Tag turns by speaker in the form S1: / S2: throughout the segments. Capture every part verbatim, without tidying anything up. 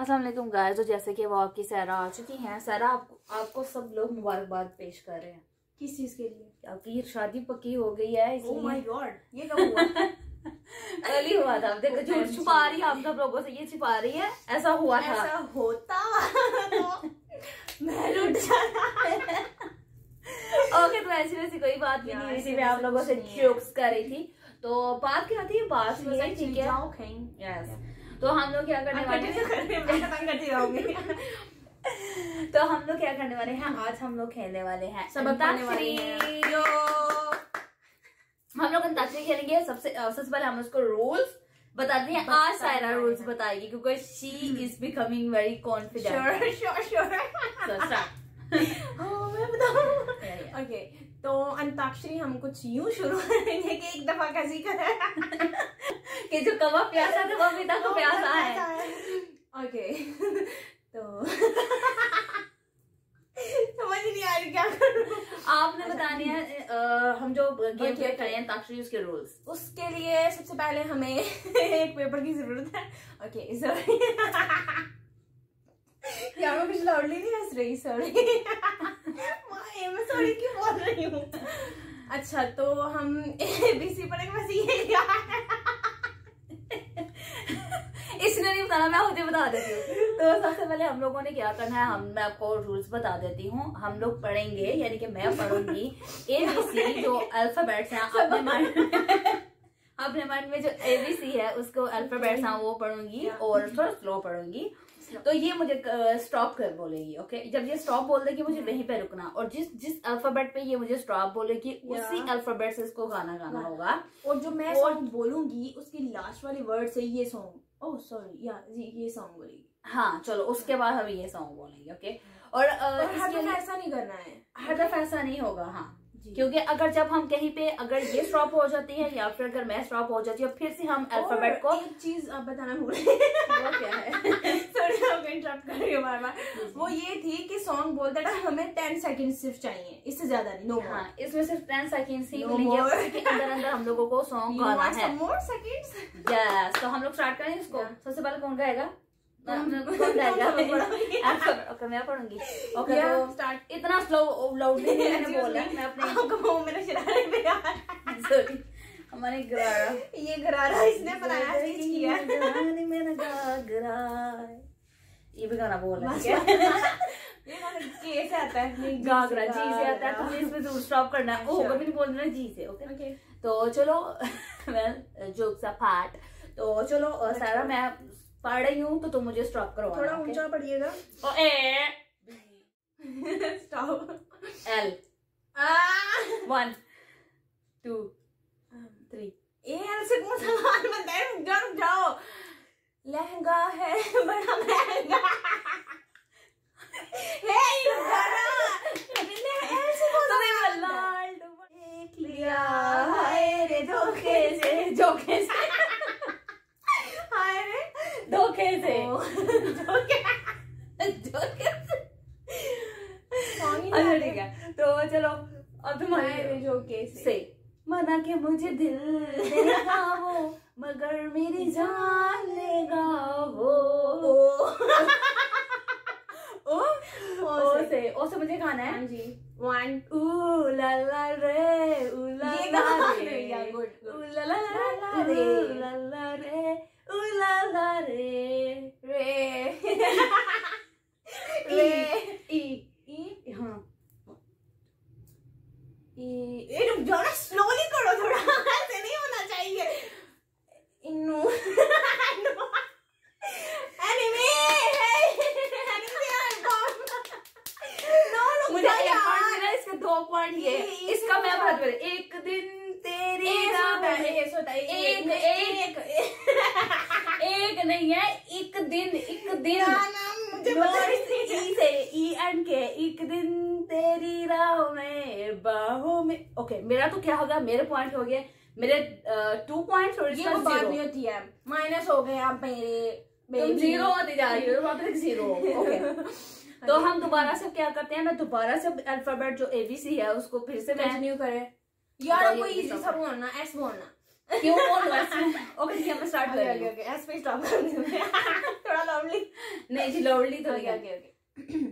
S1: अस्सलाम वालेकुम गाइस। तो जैसे कि वो आपकी सहरा आ चुकी हैं, सहरा आपको आपको सब लोग मुबारकबाद पेश कर रहे हैं।
S2: किस चीज के लिए?
S1: आपकी शादी पक्की हो गई है इसलिए।
S2: ओह माय गॉड, ये कब हुआ?
S1: कल ही हुआ था। देखो झूठ छुपा रही है, आप सब लोगों से ये छिपा रही है। ऐसा हुआ था।
S2: ऐसा होता तो मैं लुट जाता।
S1: ओके, तो ऐसी वैसी कोई बात भी नहीं हुई थी। मैं आप लोगों से जोक्स कर रही थी। तो बात क्या थी? बात ये है, ठीक है। यस, तो हम लोग क्या करने वाले हैं? तो हम लोग क्या करने वाले हैं आज? हम लोग खेलने वाले हैं अंताक्षरी। हम लोग अंताक्षरी खेलेंगे। सबसे सबसे पहले हम उसको रूल्स बताते हैं। आज सायरा रूल्स बताएगी क्योंकि she is becoming very confident.
S2: Sure sure मैं बताऊं? ओके, तो अंताक्षरी हम कुछ यूं शुरू करेंगे कि एक दफा कैसी करे
S1: कि जो कवा प्यासा था वो अभी तक तो प्यासा है।
S2: ओके, तो समझ नहीं आ रही क्या करूं।
S1: आपने बताने हैं आ, हम जो गेम प्ले करें अंताक्षरी उसके रूल्स।
S2: उसके लिए सबसे पहले हमें एक पेपर की जरूरत है। ओके सॉरी यार, मैं कुछ लाउडली नहीं हंस रही, सॉरी। मैं सॉरी क्यों बोल रही हूँ? अच्छा, तो हम एबीसी पढ़ेंगे बस। ये
S1: इसने नहीं बताना, मैं खुद बता देती हूँ। तो सबसे पहले हम लोगों ने क्या करना है, हम मैं आपको रूल्स बता देती हूँ। हम लोग पढ़ेंगे, यानी कि मैं पढ़ूंगी एबीसी जो अल्फाबेट्स हैं अपने माइंड में अपने माइंड में जो एबीसी है उसको अल्फाबेट्स हैं वो पढ़ूंगी और थोड़ा स्लो पढ़ूंगी। तो ये मुझे स्टॉप कर बोलेगी। ओके, जब ये स्टॉप बोल देगी मुझे वहीं पे रुकना, और जिस जिस अल्फाबेट पे ये मुझे स्टॉप बोलेगी उसी अल्फाबेट से इसको गाना गाना होगा।
S2: और जो मैं सॉन्ग बोलूंगी उसकी लास्ट वाली वर्ड से ये सॉन्ग, ओह सॉरी या ये सॉन्ग बोलेगी।
S1: हाँ चलो, उसके बाद हम ये सॉन्ग बोलेंगे। ओके, और
S2: हर दफा ऐसा नहीं करना है,
S1: हर दफा ऐसा नहीं होगा। हाँ, क्योंकि अगर जब हम कहीं पे अगर ये स्टॉप हो जाती है या फिर अगर मैं स्टॉप हो जाती हूँ फिर से हम अल्फाबेट को।
S2: एक चीज आप बताना भूल गए। वो क्या है? सॉरी आपको इंटरप्ट कर रही हूँ बार बार। वो ये थी कि सॉन्ग बोलते टाइम हमें टेन सेकंड सिर्फ चाहिए, इससे ज्यादा नहीं। नो,
S1: हाँ, इसमें सिर्फ टेन सेकंड ही मिलेंगे। उसके अंदर अंदर हम लोगों को सॉन्ग गाना है।
S2: More seconds.
S1: यस, तो हम लोग स्टार्ट करें इसको। सबसे पहले कौन गाएगा? कौन गाएगा? ओके, मैं पढ़ूंगी। ओके, तो स्टार्ट। इतना स्लो लाउडली मैंने बोला। मैं अपने
S2: मेरा शरारे पे
S1: सॉरी, हमारे गरारा,
S2: ये गरारा इसने बनाया, स्टिच किया।
S1: मेरा गागरा, ये भी गाना बोल रहा है।
S2: ये गाना के से आता है?
S1: गागरा जी से आता है। तुम्हें इसमें जरूर स्टॉप करना है। ओ कभी नहीं बोलना जी से। ओके, तो चलो वेल जोक्स अपार्ट, तो चलो सारा मैं पढ़ रही हूँ तो तुम मुझे स्टॉप करो।
S2: थोड़ा ऊंचा पढ़िएगा। Stop.
S1: L, one two three.
S2: A L से कौन सा गाना बनता है? रुक जाओ रुक जाओ। लहंगा है बड़ा महंगा है ये गाना। एल से कौन सा? देख लिया हाय रे धोखे से, धोखे से हाय रे
S1: धोखे से,
S2: धोखे धोखे से।
S1: अच्छा ठीक है, तो चलो अब तुम्हारे
S2: धोखे
S1: से। मना के मुझे दिल देगा वो, मगर मेरी जान लेगा वो। ओ ओ से ओ से मुझे गाना है।
S2: हाँ जी, वन
S1: ऊ ला ला रे, ऊ ला ला रे,
S2: गुड,
S1: ऊ ला ला रे, ऊ ला ला रे, ऊ ला ला रे,
S2: रे
S1: रे ई ई। हाँ,
S2: ये रुक जाओ ना, स्लोली करो थोड़ा, ऐसे नहीं होना चाहिए। इन्नू एनिमे है,
S1: मुझे एक पॉइंट मिला, इसके दो पॉइंट ये। इसका मैं बात करूँ, एक दिन तेरी राह में एक एक एक नहीं है, एक दिन, एक दिन ई से ई एंड के, एक दिन तेरी राह में बाहों में। ओके, मेरा तो क्या होगा, मेरे पॉइंट हो गए, मेरे टू पॉइंट और
S2: इसका बात नहीं होती है, माइनस हो गए आप मेरे।
S1: जीरो होती जा रही है, वापस जीरो। ओके, तो हम दोबारा से क्या करते हैं, मैं दोबारा से अल्फाबेट जो एबीसी है उसको फिर से
S2: कंटिन्यू करें। यार कोई इजी सा बोलना, एस बोलना।
S1: क्यों बोल रहा है? ओके ठीक है, मैं स्टार्ट करेंगे।
S2: ओके ओके, एस पे स्टॉप कर दूंगी। थोड़ा लवली।
S1: नहीं जी लाउडली तो
S2: okay okay okay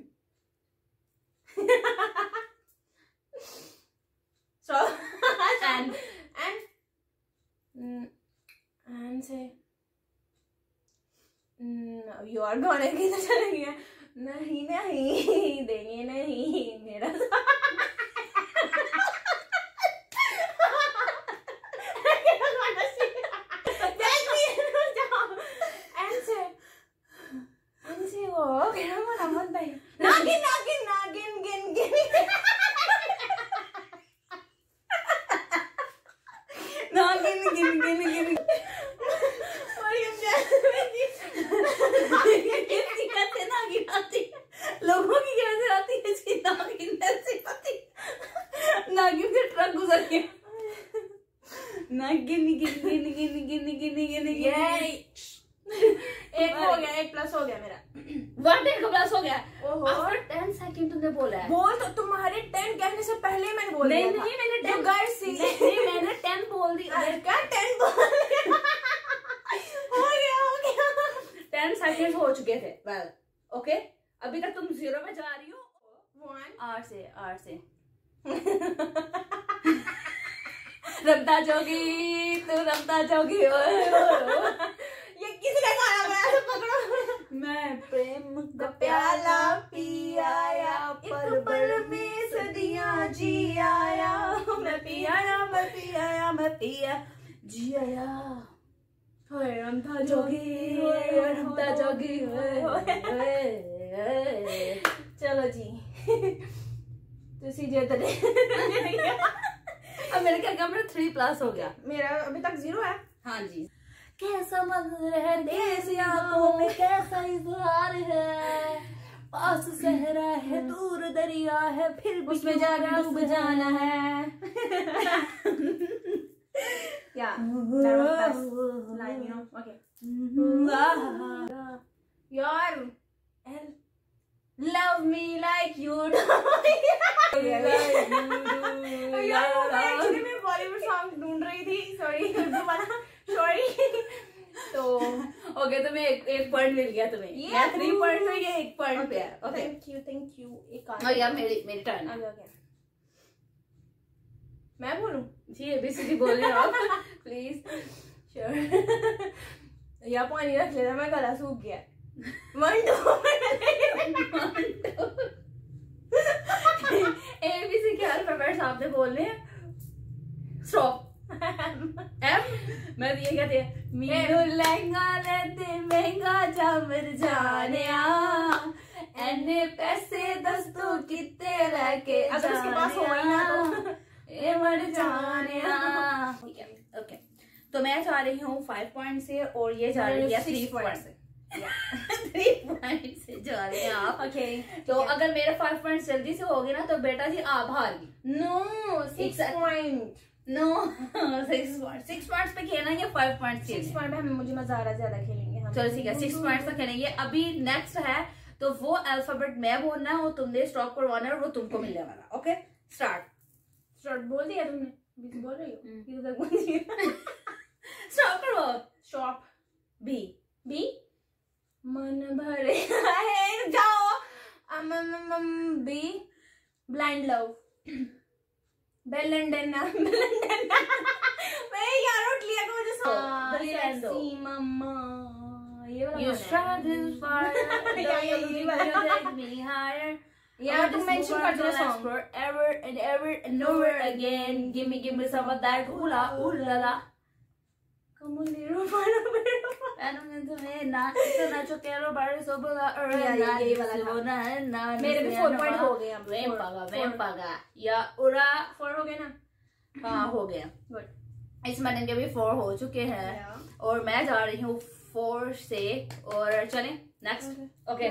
S2: so
S1: and
S2: and and से यू आर गोना की तो चलेंगे नहीं नहीं देंगे नहीं मेरा नागिन नागिन नागिन गिन गिन
S1: नागिन गिन गिन गिन कैसे नागिन आती लोगों की कैसे आती है इसकी नागिन ऐसी आती नागिन से ट्रक गुजर गया नागिन गिन गिन गिन गिन गिन गिन गिन
S2: एक हो गया एक प्लस हो गया मेरा
S1: वन टेन का प्लस हो गया
S2: ओहो
S1: आफ्टर टेन सेकंड तुमने बोला है
S2: बोल तो तुम्हारे टेन कहने से पहले ही मैंने बोल
S1: नहीं
S2: दिया
S1: नहीं मैंने
S2: था।
S1: टेन
S2: गाइस सी
S1: नहीं मैंने टेन बोल दी
S2: अरे क्या टेन बोल दिया हो गया हो गया
S1: टेन सेकंड हो चुके थे वेल ओके अभी तक तुम जीरो में जा रही हो
S2: वन
S1: आठ से आठ से रमता जोगी तू रमता जोगी
S2: ये किसने गाना गाया तो पकड़ो
S1: मैं प्रेम
S2: का प्याला पी आया पल पल में सदियां जी आया मैं पी आया मैं पी आया मैं पिया
S1: जी आया
S2: होए रमता
S1: जोगी रमता जोगी
S2: चलो जी तुसी जित गए
S1: अब मेरे क्या क्या मेरा थ्री प्लस हो गया
S2: मेरा अभी तक जीरो है
S1: हाँ जी कैसा मंजर है देश आंखों में कैसा इजहार है पास सहरा है दूर दरिया है फिर भी
S2: उसमें जाना डूब जाना है या लाइन यू नो ओके यार लव मी लाइक यू यार एक्चुअली मैं बॉलीवुड सॉन्ग ढूंढ रही थी सॉरी उर्दू वाला सॉरी तो
S1: ओके तुम्हें एक एक पॉइंट मिल गया तुम्हें
S2: ये
S1: मैं थ्री पॉइंट में ये एक पॉइंट पे है okay
S2: thank you thank you एक
S1: और यार मेरी मेरी टर्न
S2: आगे आगे मैं बोलूं
S1: जी एबीसीडी बोल रहे हो आप प्लीज
S2: श्योर या पानी रख लेना मैं गला सूख गया वन टू
S1: एबीसी के अल्फाबेट्स आपने बोलने हैं स्टॉप एम मैं ये कहती है मीनू लहंगा लेते महंगा जामर जानिया एने पैसे दस्तो किते रह के
S2: अगर उसके पास हो ही ना तो
S1: ए मर जानिया ठीक है ओके तो मैं जा रही हूँ फाइव पॉइंट से और ये जा रही है थ्री पॉइंट से थ्री पॉइंट से जा रहे हैं आप
S2: ओके
S1: तो अगर मेरे फाइव पॉइंट जल्दी से होगी ना तो बेटा जी आप हार गई
S2: no six point
S1: no six point six points पे खेलना है फाइव पॉइंट
S2: सिक्स पॉइंट पे मुझे मजा आ रहा है ज्यादा खेलेंगे हम
S1: चलो ठीक है सिक्स पॉइंट्स पे खेलेंगे अभी नेक्स्ट है तो वो अल्फाबेट मैं बोलना है वो तुमने स्टॉप करवाना है और वो तुमको मिलने वाला ओके स्टार्ट
S2: स्टार्ट बोल दिया तुमने बीच बोल रही हो किधर तक बोल
S1: स्टॉप करो
S2: स्टॉप
S1: बी
S2: बी मन भरे है जाओ अम बी ब्लाइंड लव बेलंडना बेलंडना मैं यार उठ लिया को मुझे सो मम्मा ये वाला
S1: You start this fire
S2: या ये ये वाला
S1: take me higher
S2: यार तुम मेंशन कर दो song
S1: forever and ever and never again give me give me some of that oola oola la
S2: कमुली रोमाना बेरो
S1: एनो में तुम्हें ना इतना जो केरो बारे सो बोला और
S2: या ये वाला
S1: ना ना
S2: मेरे भी फोर पॉइंट हो गए अब
S1: वेम पागा वेम पागा या उरा
S2: फोर हो गए ना
S1: हाँ हो गया
S2: गुड
S1: इस महीने के भी फोर हो चुके हैं और मैं जा रही हूँ फोर से और चलें नेक्स्ट ओके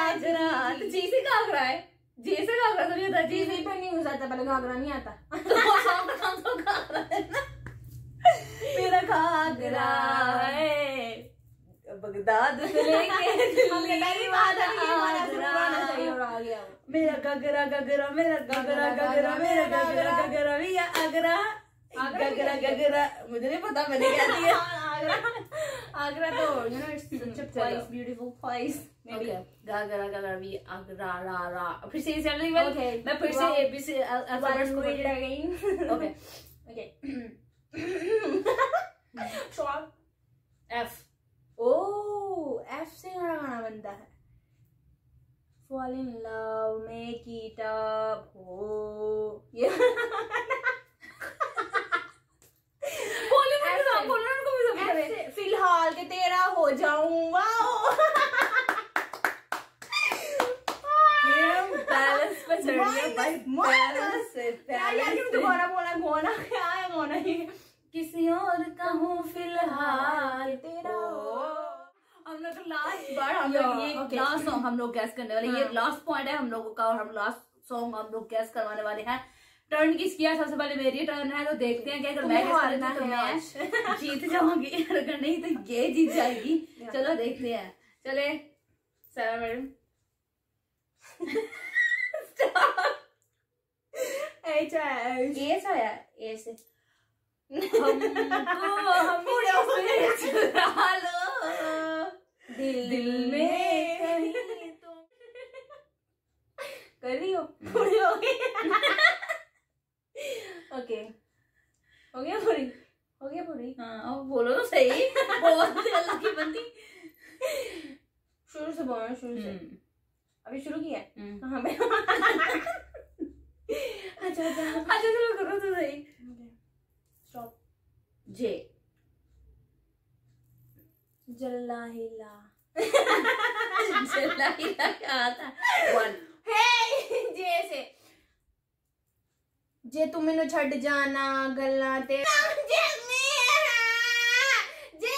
S1: जी से घाघरा है जी से घाघरा तो नहीं होता जी
S2: टीवी पे न्यूज़ आता पहले घाघरा नहीं आता
S1: तो घाघरा है ना मेरा घाघरा है बगदाद से लेके
S2: हमने पहली बात है ये वाला सुनाना चाहिए और आ गया
S1: मेरा गगरा गगरा मेरा गगरा गगरा मेरा गगरा गगरा भैया आगरा गगरा गगरा मुझे नहीं पता मैंने क्या दिया
S2: आगरा तो you know it's such a place, beautiful place.
S1: Okay. गा गा गा गा भी आगरा रा रा फिर से चल रही है मैं फिर से ए बी सी अल्फाबेट्स को
S2: read it again.
S1: Okay.
S2: Okay. Short.
S1: F.
S2: Oh, F से गाना बनता है. Fall in love, make it up, oh. Yeah. फिलहाल के तेरा हो जाऊंगा.
S1: बैलेंस पे चढ़ गया भाई. बैलेंस से बैलेंस
S2: दोबारा बोला गोना क्या है गोना ही
S1: किसी और का हूँ फिलहाल
S2: तेरा.
S1: हम लोग लास्ट बार हम लोग ये लास्ट सॉन्ग हम लोग गैस करने वाले. ये लास्ट पॉइंट है हम लोगों का और हम लास्ट सॉन्ग हम लोग गैस करवाने वाले हैं. टर्न किस किया सबसे पहले मेरी टर्न है तो देखते हैं कि अगर मैं गैस करना तो मैं जीत जाऊंगी अगर नहीं तो ये जीत जाएगी. चलो देखते हैं. चले सारा मैडम
S2: एच आया
S1: एच आया ए से हमको हमें चुरा लो दिल दिल में कहीं तुम
S2: कर रही हो पूरी हो गई. ओके हो गया पूरी हो गया पूरी.
S1: हाँ अब बोलो तो सही. बहुत अल्लाह की बंदी.
S2: शुरू से बोलो शुरू से. अभी शुरू किया है. कहाँ पे. अच्छा अच्छा
S1: अच्छा चलो करो तो सही.
S2: स्टॉप.
S1: जे
S2: जल्ला हिला.
S1: जल्ला हिला क्या आता. वन
S2: हे जे से जे तू मैनू छड़ जाना गल्ला ते जे मेरा जे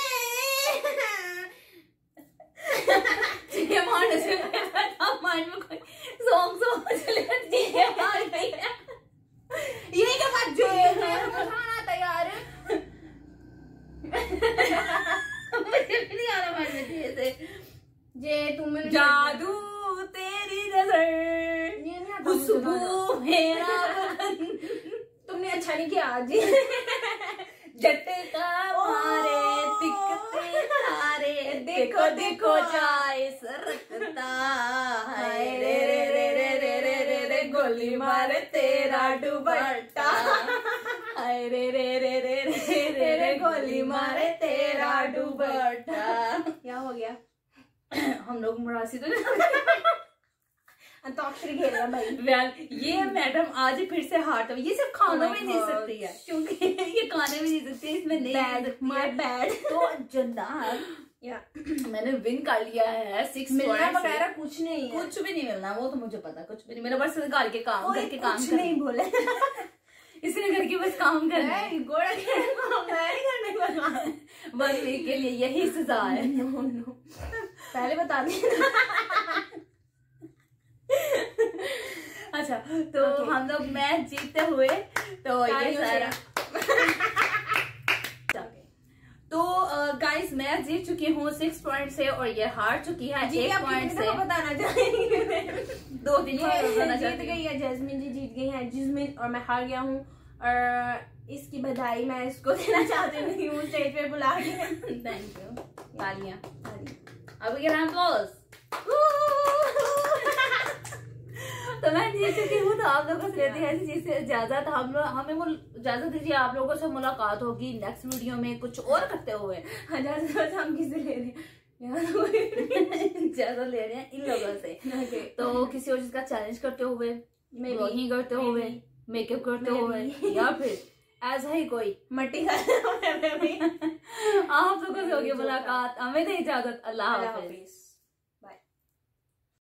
S1: जे मारने से पहले माइंड में कोई सॉन्ग सॉन्ग चले जे मार गई है.
S2: ये क्या बात जे खाना तैयार.
S1: मुझे भी नहीं आ रहा माइंड में जे से.
S2: जे तू मैनू
S1: जादू तेरी नजर खुशबू मेरा बदन.
S2: तुमने अच्छा नहीं किया आज.
S1: झटका मारे दिखते तारे देखो देखो जाए सरकता हाय रे रे रे रे रे रे रे रे गोली मारे तेरा दुपट्टा हाय रे रे रे रे रे रे रे गोली मारे तेरा दुपट्टा.
S2: क्या हो गया.
S1: हम लोग मरासी तो
S2: अंताक्षरी खेल रहा भाई.
S1: वेल ये मैडम आज फिर से हार्ट है. ये सिर्फ खानों में जीत सकती है क्योंकि ये खाने में जीत सकती है इसमें नहीं.
S2: My bad.
S1: तो जनाब या मैंने विन कर लिया है. सिक्स
S2: मिलना वगैरह कुछ नहीं है.
S1: कुछ भी नहीं मिलना वो तो मुझे पता. कुछ भी नहीं. मेरा बस घर के काम घर के काम
S2: कुछ नहीं बोले.
S1: इसने घर के बस काम करना है.
S2: गोड़ा करने वाला
S1: वन वीक के लिए यही सजा है.
S2: नो नो पहले बता दी.
S1: अच्छा तो okay. हम लोग मैच जीतते हुए तो ये सारा तो गाइस मैं जीत चुकी हूँ सिक्स पॉइंट से और ये हार चुकी है एक पॉइंट से.
S2: बताना चाहेंगे
S1: दो दिन
S2: जीत गई है जैस्मिन जी. जीत गई है जिस्मिन और मैं हार गया हूँ और इसकी बधाई मैं इसको देना चाहती हूँ स्टेज पे बुला के.
S1: Thank you. तालियां अब ये रैंप क्लोज. तो मैं जीत चुकी हूँ तो आप लोगों से लेते हैं ऐसी चीज से इजाजत. हम लोग हमें वो इजाजत दीजिए. आप लोगों से मुलाकात होगी नेक्स्ट वीडियो में कुछ और करते हुए.
S2: इजाजत हम किससे ले रहे हैं.
S1: इजाजत ले रहे हैं इन लोगों से.
S2: okay.
S1: तो किसी और चीज का चैलेंज करते हुए ब्लॉगिंग करते हुए मेकअप करते हुए या फिर ऐसा ही कोई
S2: मट्टी आप
S1: लोगों से होगी मुलाकात. हमें तो इजाजत. अल्लाह हाफिज.